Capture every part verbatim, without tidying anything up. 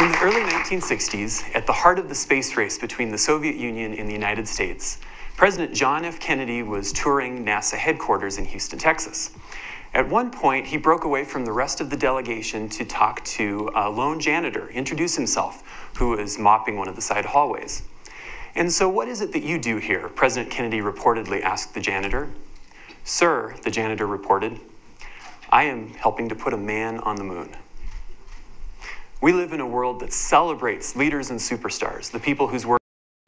In the early nineteen sixties, at the heart of the space race between the Soviet Union and the United States, President John F. Kennedy was touring NASA headquarters in Houston, Texas. At one point, he broke away from the rest of the delegation to talk to a lone janitor, introduce himself, who was mopping one of the side hallways. "And so what is it that you do here?" President Kennedy reportedly asked the janitor. "Sir," the janitor reported, "I am helping to put a man on the moon." We live in a world that celebrates leaders and superstars, the people whose work.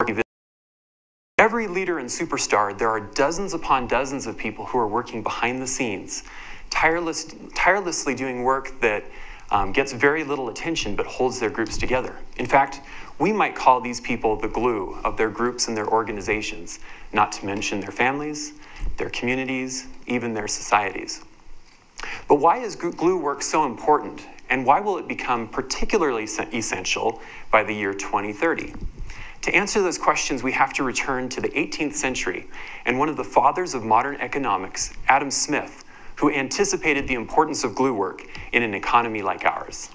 Every leader and superstar, there are dozens upon dozens of people who are working behind the scenes, tireless, tirelessly doing work that um, gets very little attention but holds their groups together. In fact, we might call these people the glue of their groups and their organizations, not to mention their families, their communities, even their societies. But why is glue work so important, and why will it become particularly essential by the year twenty thirty? To answer those questions, we have to return to the eighteenth century and one of the fathers of modern economics, Adam Smith, who anticipated the importance of glue work in an economy like ours.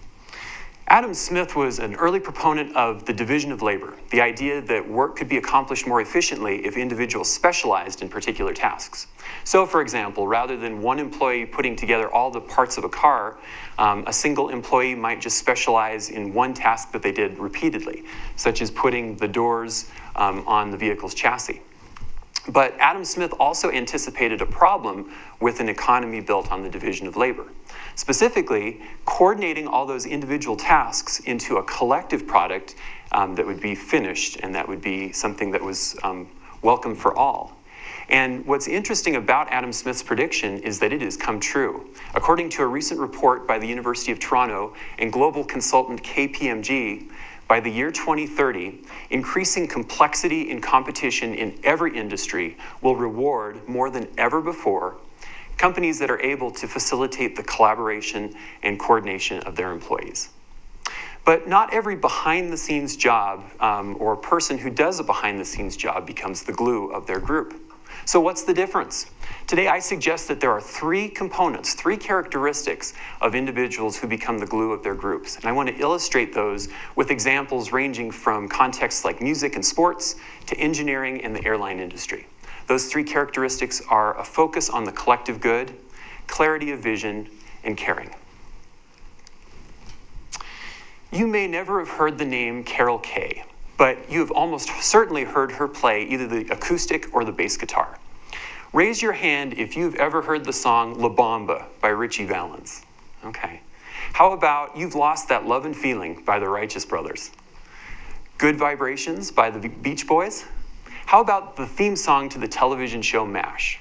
Adam Smith was an early proponent of the division of labor, the idea that work could be accomplished more efficiently if individuals specialized in particular tasks. So, for example, rather than one employee putting together all the parts of a car, um, a single employee might just specialize in one task that they did repeatedly, such as putting the doors um, on the vehicle's chassis. But Adam Smith also anticipated a problem with an economy built on the division of labor. Specifically, coordinating all those individual tasks into a collective product um, that would be finished and that would be something that was um, welcome for all. And what's interesting about Adam Smith's prediction is that it has come true. According to a recent report by the University of Toronto and global consultant K P M G, by the year twenty thirty, increasing complexity and competition in every industry will reward more than ever before companies that are able to facilitate the collaboration and coordination of their employees. But not every behind-the-scenes job um, or person who does a behind-the-scenes job becomes the glue of their group. So what's the difference? Today, I suggest that there are three components, three characteristics of individuals who become the glue of their groups. And I want to illustrate those with examples ranging from contexts like music and sports to engineering and the airline industry. Those three characteristics are a focus on the collective good, clarity of vision, and caring. You may never have heard the name Carol Kaye, but you have almost certainly heard her play either the acoustic or the bass guitar. Raise your hand if you've ever heard the song La Bamba by Richie Valens. Okay. How about You've Lost That Love and Feeling by the Righteous Brothers? Good Vibrations by the Beach Boys? How about the theme song to the television show MASH?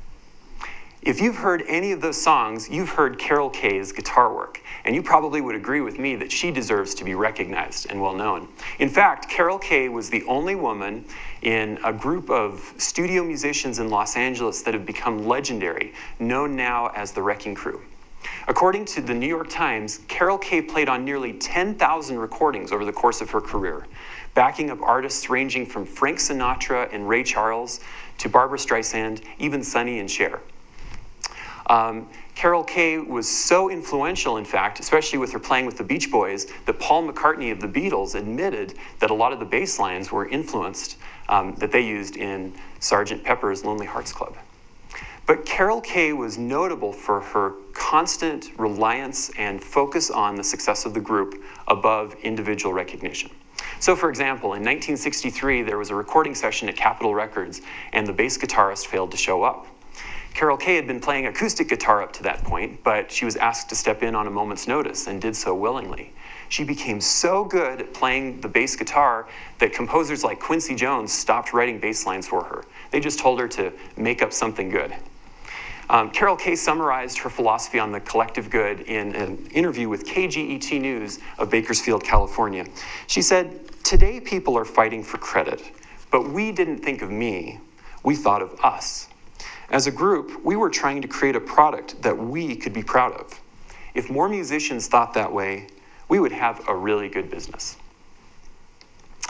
If you've heard any of those songs, you've heard Carol Kaye's guitar work, and you probably would agree with me that she deserves to be recognized and well known. In fact, Carol Kaye was the only woman in a group of studio musicians in Los Angeles that have become legendary, known now as the Wrecking Crew. According to the New York Times, Carol Kaye played on nearly ten thousand recordings over the course of her career, backing up artists ranging from Frank Sinatra and Ray Charles to Barbra Streisand, even Sonny and Cher. Um, Carol Kaye was so influential, in fact, especially with her playing with the Beach Boys, that Paul McCartney of the Beatles admitted that a lot of the bass lines were influenced um, that they used in Sergeant Pepper's Lonely Hearts Club. But Carol Kaye was notable for her constant reliance and focus on the success of the group above individual recognition. So, for example, in nineteen sixty-three, there was a recording session at Capitol Records, and the bass guitarist failed to show up. Carol Kaye had been playing acoustic guitar up to that point, but she was asked to step in on a moment's notice and did so willingly. She became so good at playing the bass guitar that composers like Quincy Jones stopped writing bass lines for her. They just told her to make up something good. Um, Carol Kaye summarized her philosophy on the collective good in an interview with K G E T News of Bakersfield, California. She said, "Today people are fighting for credit, but we didn't think of me, we thought of us. As a group, we were trying to create a product that we could be proud of. If more musicians thought that way, we would have a really good business."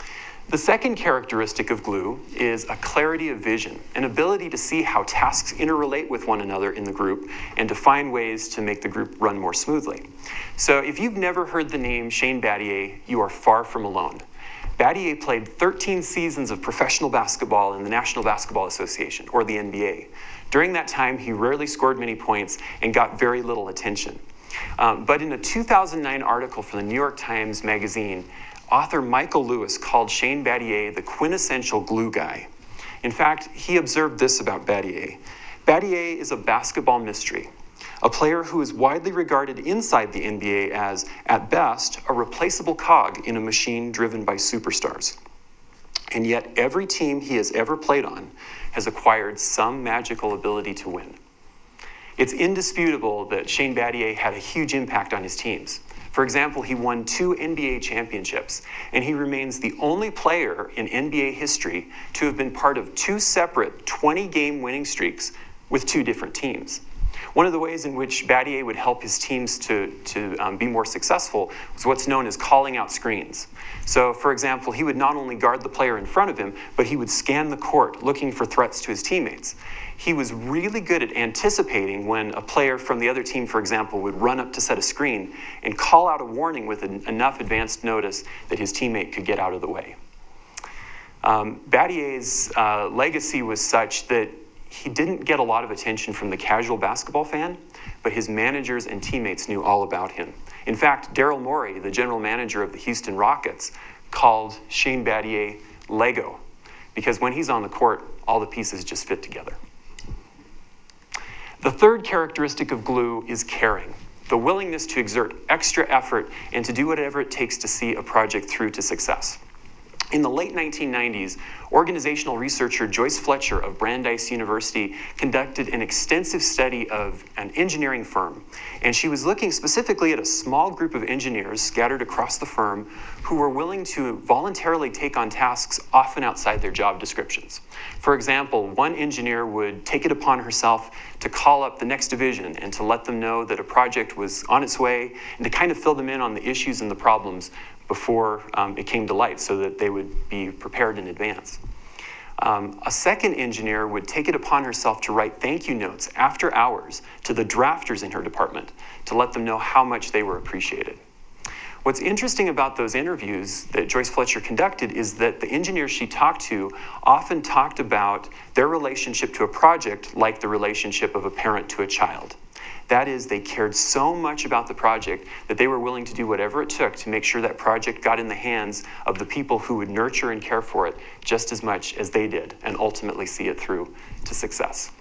The second characteristic of glue is a clarity of vision, an ability to see how tasks interrelate with one another in the group and to find ways to make the group run more smoothly. So if you've never heard the name Shane Battier, you are far from alone. Battier played thirteen seasons of professional basketball in the National Basketball Association, or the N B A. During that time, he rarely scored many points and got very little attention. Um, but in a two thousand nine article for the New York Times Magazine, author Michael Lewis called Shane Battier the quintessential glue guy. In fact, he observed this about Battier. Battier is a basketball mystery, a player who is widely regarded inside the N B A as, at best, a replaceable cog in a machine driven by superstars. And yet every team he has ever played on has acquired some magical ability to win. It's indisputable that Shane Battier had a huge impact on his teams. For example, he won two N B A championships, and he remains the only player in N B A history to have been part of two separate twenty-game winning streaks with two different teams. One of the ways in which Battier would help his teams to, to um, be more successful was what's known as calling out screens. So, for example, he would not only guard the player in front of him, but he would scan the court looking for threats to his teammates. He was really good at anticipating when a player from the other team, for example, would run up to set a screen and call out a warning with an, enough advanced notice that his teammate could get out of the way. Um, Battier's uh, legacy was such that he didn't get a lot of attention from the casual basketball fan, but his managers and teammates knew all about him. In fact, Daryl Morey, the general manager of the Houston Rockets, called Shane Battier Lego, because when he's on the court, all the pieces just fit together. The third characteristic of glue is caring, the willingness to exert extra effort and to do whatever it takes to see a project through to success. In the late nineteen nineties, organizational researcher Joyce Fletcher of Brandeis University conducted an extensive study of an engineering firm, and she was looking specifically at a small group of engineers scattered across the firm who were willing to voluntarily take on tasks often outside their job descriptions. For example, one engineer would take it upon herself to call up the next division and to let them know that a project was on its way and to kind of fill them in on the issues and the problems before um, it came to light so that they would be prepared in advance. Um, a second engineer would take it upon herself to write thank you notes after hours to the drafters in her department to let them know how much they were appreciated. What's interesting about those interviews that Joyce Fletcher conducted is that the engineers she talked to often talked about their relationship to a project like the relationship of a parent to a child. That is, they cared so much about the project that they were willing to do whatever it took to make sure that project got in the hands of the people who would nurture and care for it just as much as they did and ultimately see it through to success.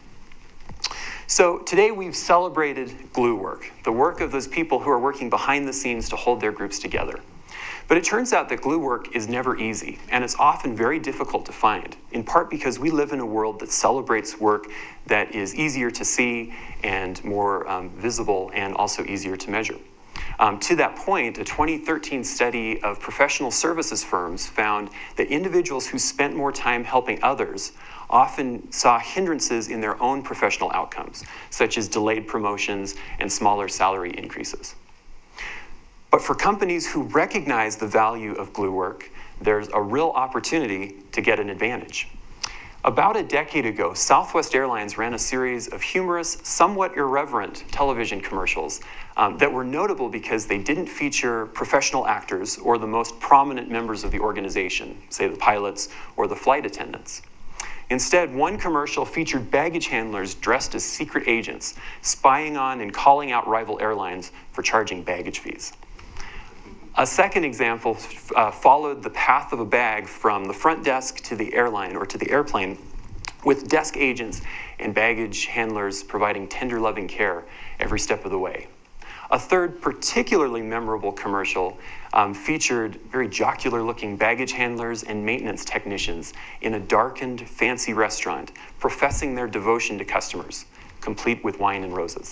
So today we've celebrated glue work, the work of those people who are working behind the scenes to hold their groups together. But it turns out that glue work is never easy, and it's often very difficult to find, in part because we live in a world that celebrates work that is easier to see and more um, visible and also easier to measure. Um, to that point, a twenty thirteen study of professional services firms found that individuals who spent more time helping others often saw hindrances in their own professional outcomes, such as delayed promotions and smaller salary increases. But for companies who recognize the value of glue work, there's a real opportunity to get an advantage. About a decade ago, Southwest Airlines ran a series of humorous, somewhat irreverent television commercials um, that were notable because they didn't feature professional actors or the most prominent members of the organization, say the pilots or the flight attendants. Instead, one commercial featured baggage handlers dressed as secret agents, spying on and calling out rival airlines for charging baggage fees. A second example uh, followed the path of a bag from the front desk to the airline or to the airplane, with desk agents and baggage handlers providing tender, loving care every step of the way. A third particularly memorable commercial um, featured very jocular-looking baggage handlers and maintenance technicians in a darkened, fancy restaurant, professing their devotion to customers, complete with wine and roses.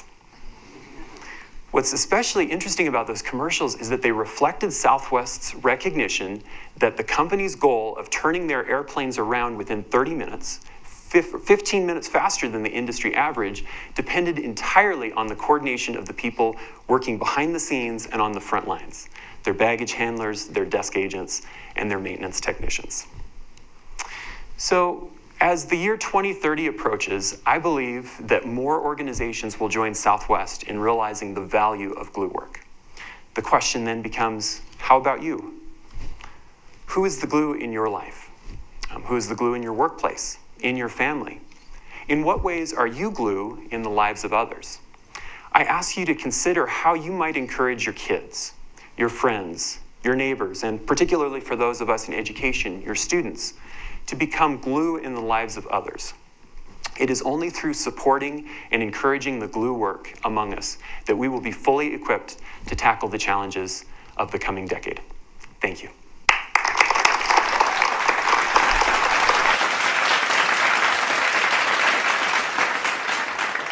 What's especially interesting about those commercials is that they reflected Southwest's recognition that the company's goal of turning their airplanes around within thirty minutes, fifteen minutes faster than the industry average depended entirely on the coordination of the people working behind the scenes and on the front lines, their baggage handlers, their desk agents, and their maintenance technicians. So as the year twenty thirty approaches, I believe that more organizations will join Southwest in realizing the value of glue work. The question then becomes, how about you? Who is the glue in your life? Um, who is the glue in your workplace, in your family? In what ways are you glue in the lives of others? I ask you to consider how you might encourage your kids, your friends, your neighbors, and particularly for those of us in education, your students, to become glue in the lives of others. It is only through supporting and encouraging the glue work among us that we will be fully equipped to tackle the challenges of the coming decade. Thank you.